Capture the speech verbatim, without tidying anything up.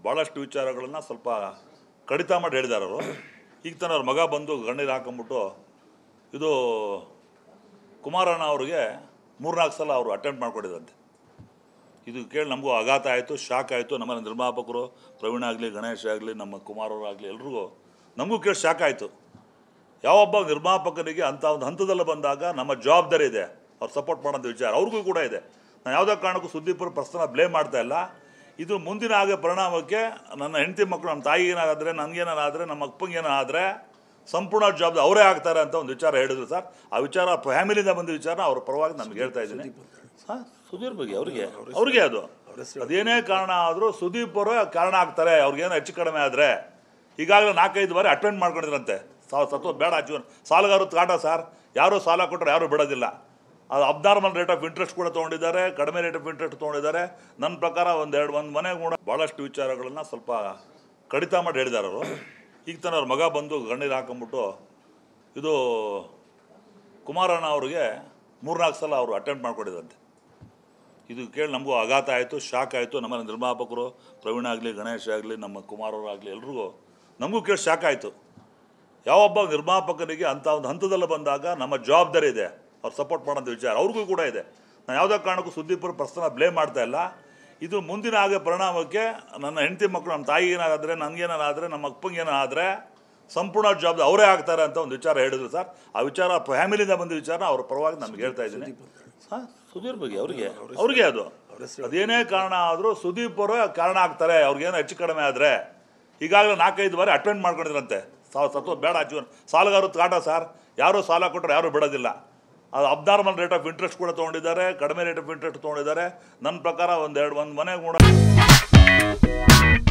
ಭಾಳಷ್ಟು ವಿಚಾರಗಳನ್ನು ಸ್ವಲ್ಪ ಕಡಿತ ಮಾಡಿ ಹೇಳಿದ್ದಾರೆ ಅವರು. ಈಗ ತಾನು ಅವ್ರ ಮಗ ಬಂದು ಗಣ್ಣೀರು ಹಾಕೊಂಬಿಟ್ಟು ಇದು ಕುಮಾರಣ್ಣ ಅವ್ರಿಗೆ ಮೂರ್ನಾಲ್ಕು ಸಲ ಅವರು ಅಟೆಂಪ್ಟ್ ಮಾಡ್ಕೊಂಡಿದ್ದಂತೆ. ಇದು ಕೇಳಿ ನಮಗೂ ಆಘಾತ ಆಯಿತು, ಶಾಕ್ ಆಯಿತು. ನಮ್ಮ ನಿರ್ಮಾಪಕರು ಪ್ರವೀಣ್ ಆಗಲಿ, ಗಣೇಶ್ ಆಗಲಿ, ನಮ್ಮ ಕುಮಾರ್ ಅವರಾಗಲಿ ಎಲ್ರಿಗೂ ನಮಗೂ ಕೇಳಿ ಶಾಕ್ ಆಯಿತು. ಯಾವೊಬ್ಬ ನಿರ್ಮಾಪಕನಿಗೆ ಅಂಥ ಒಂದು ಹಂತದಲ್ಲಿ ಬಂದಾಗ ನಮ್ಮ ಜವಾಬ್ದಾರಿ ಇದೆ ಅವ್ರು ಸಪೋರ್ಟ್ ಮಾಡೋಂಥ ವಿಚಾರ ಅವ್ರಿಗೂ ಕೂಡ ಇದೆ. ನಾನು ಯಾವುದೇ ಕಾರಣಕ್ಕೂ ಸುದೀಪ್ ಅವ್ರ ಪರ್ಸನ ಬ್ಲೇಮ್ ಮಾಡ್ತಾ ಇಲ್ಲ. ಇದು ಮುಂದಿನ ಹಾಗೆ ಪರಿಣಾಮಕ್ಕೆ ನನ್ನ ಹೆಂಡತಿ ಮಕ್ಕಳು, ನಮ್ಮ ತಾಯಿಗೆ ಏನಾದರೆ, ನನಗೇನಾದ್ರೆ, ನಮ್ಮ ಅಪ್ಪಂಗೇನಾದರೆ ಸಂಪೂರ್ಣ ಜವಾಬ್ದಾರಿ ಅವರೇ ಆಗ್ತಾರೆ ಅಂತ ಒಂದು ವಿಚಾರ ಹೇಳಿದ್ರು ಸರ್. ಆ ವಿಚಾರ ಫ್ಯಾಮಿಲಿಯಿಂದ ಬಂದ ವಿಚಾರ ಅವ್ರ ಪರವಾಗಿ ನಮ್ಗೆ ಹೇಳ್ತಾ ಇದ್ದೀನಿ. ಹಾಂ, ಸುದೀಪ್ ಬಗ್ಗೆ ಅವ್ರಿಗೆ ಅವ್ರಿಗೆ ಅದು ಅದೇನೇ ಕಾರಣ ಆದರೂ ಸುದೀಪ್ ಅವರು ಕಾರಣ ಆಗ್ತಾರೆ. ಅವ್ರಿಗೇನೋ ಹೆಚ್ಚು ಕಡಿಮೆ ಆದರೆ ಈಗಾಗಲೇ ನಾಲ್ಕೈದು ಬಾರಿ ಅಟೆಂಡ್ ಮಾಡ್ಕೊಂಡಿದ್ರಂತೆ. ಸಾವು ಸತ್ತು ಬೇಡ ಜೀವನ ಸಾಲಗಾರ ಕಾಟ ಸರ್. ಯಾರೂ ಸಾಲ ಕೊಟ್ಟರೆ ಯಾರೂ ಬಿಡೋದಿಲ್ಲ. ಅದು ಅಬ್ನಾರ್ಮಲ್ ರೇಟ್ ಆಫ್ ಇಂಟ್ರೆಸ್ಟ್ ಕೂಡ ತೊಗೊಂಡಿದ್ದಾರೆ, ಕಡಿಮೆ ರೇಟ್ ಆಫ್ ಇಂಟ್ರೆಸ್ಟ್ ತೊಗೊಂಡಿದ್ದಾರೆ. ನನ್ನ ಪ್ರಕಾರ ಒಂದೆರಡು ಒಂದು ಮನೆ ಕೂಡ ಭಾಳಷ್ಟು ವಿಚಾರಗಳನ್ನು ಸ್ವಲ್ಪ ಕಡಿತ ಮಾಡಿ ಹೇಳಿದ್ದಾರೆ ಅವರು. ಈಗ ತಾನು ಅವ್ರ ಮಗ ಬಂದು ಗಣ್ಣೀರು ಹಾಕೊಂಬಿಟ್ಟು ಇದು ಕುಮಾರಣ್ಣ ಅವ್ರಿಗೆ ಮೂರ್ನಾಲ್ಕು ಸಲ ಅವರು ಅಟೆಂಪ್ಟ್ ಮಾಡ್ಕೊಂಡಿದ್ದಂತೆ. ಇದು ಕೇಳಿ ನಮಗೂ ಆಘಾತ ಆಯಿತು, ಶಾಕ್ ಆಯಿತು. ನಮ್ಮ ನಿರ್ಮಾಪಕರು ಪ್ರವೀಣ್ ಆಗಲಿ, ಗಣೇಶ್ ಆಗಲಿ, ನಮ್ಮ ಕುಮಾರ್ ಅವರಾಗಲಿ ಎಲ್ರಿಗೂ ನಮಗೂ ಕೇಳಿ ಶಾಕ್ ಆಯಿತು. ಯಾವೊಬ್ಬ ನಿರ್ಮಾಪಕನಿಗೆ ಅಂಥ ಒಂದು ಹಂತದಲ್ಲಿ ಬಂದಾಗ ನಮ್ಮ ಜವಾಬ್ದಾರಿ ಇದೆ ಅವ್ರು ಸಪೋರ್ಟ್ ಮಾಡೋಂಥ ವಿಚಾರ ಅವ್ರಿಗೂ ಕೂಡ ಇದೆ. ನಾನು ಯಾವುದೇ ಕಾರಣಕ್ಕೂ ಸುದೀಪ್ ಅವ್ರ ಪರ್ಸನ ಬ್ಲೇಮ್ ಮಾಡ್ತಾ ಇಲ್ಲ. ಇದು ಮುಂದಿನ ಹಾಗೆ ಪರಿಣಾಮಕ್ಕೆ ನನ್ನ ಹೆಂಡತಿ ಮಕ್ಕಳು, ನಮ್ಮ ತಾಯಿಗೆ ಏನಾದರೆ, ನನಗೇನಾದ್ರೆ, ನಮ್ಮ ಅಪ್ಪಂಗೇನಾದರೆ ಸಂಪೂರ್ಣ ಜವಾಬ್ದಾರಿ ಅವರೇ ಆಗ್ತಾರೆ ಅಂತ ಒಂದು ವಿಚಾರ ಹೇಳಿದ್ರು ಸರ್. ಆ ವಿಚಾರ ಫ್ಯಾಮಿಲಿಯಿಂದ ಬಂದ ವಿಚಾರ ಅವ್ರ ಪರವಾಗಿ ನಮ್ಗೆ ಹೇಳ್ತಾ ಇದ್ದೀನಿ. ಹಾಂ, ಸುದೀಪ್ ಬಗ್ಗೆ ಅವ್ರಿಗೆ ಅವ್ರಿಗೆ ಅದು ಅದೇನೇ ಕಾರಣ ಆದರೂ ಸುದೀಪ್ ಅವರು ಕಾರಣ ಆಗ್ತಾರೆ. ಅವ್ರಿಗೇನೋ ಹೆಚ್ಚು ಕಡಿಮೆ ಆದರೆ ಈಗಾಗಲೇ ನಾಲ್ಕೈದು ಬಾರಿ ಅಟೆಂಡ್ ಮಾಡ್ಕೊಂಡಿದ್ರಂತೆ. ಸಾವು ಸತ್ತು ಬೇಡ ಜೀವನ ಸಾಲಗಾರ ಕಾಟ ಸರ್. ಯಾರೂ ಸಾಲ ಕೊಟ್ಟರೆ ಯಾರೂ ಬಿಡೋದಿಲ್ಲ. ಅದು ಅಬ್ನಾರ್ಮಲ್ ರೇಟ್ ಆಫ್ ಇಂಟ್ರೆಸ್ಟ್ ಕೂಡ ತೊಗೊಂಡಿದ್ದಾರೆ, ಕಡಿಮೆ ರೇಟ್ ಆಫ್ ಇಂಟ್ರೆಸ್ಟ್ ತೊಗೊಂಡಿದ್ದಾರೆ. ನನ್ನ ಪ್ರಕಾರ ಒಂದೆರಡು ಒಂದು ಮನೆ ಕೂಡ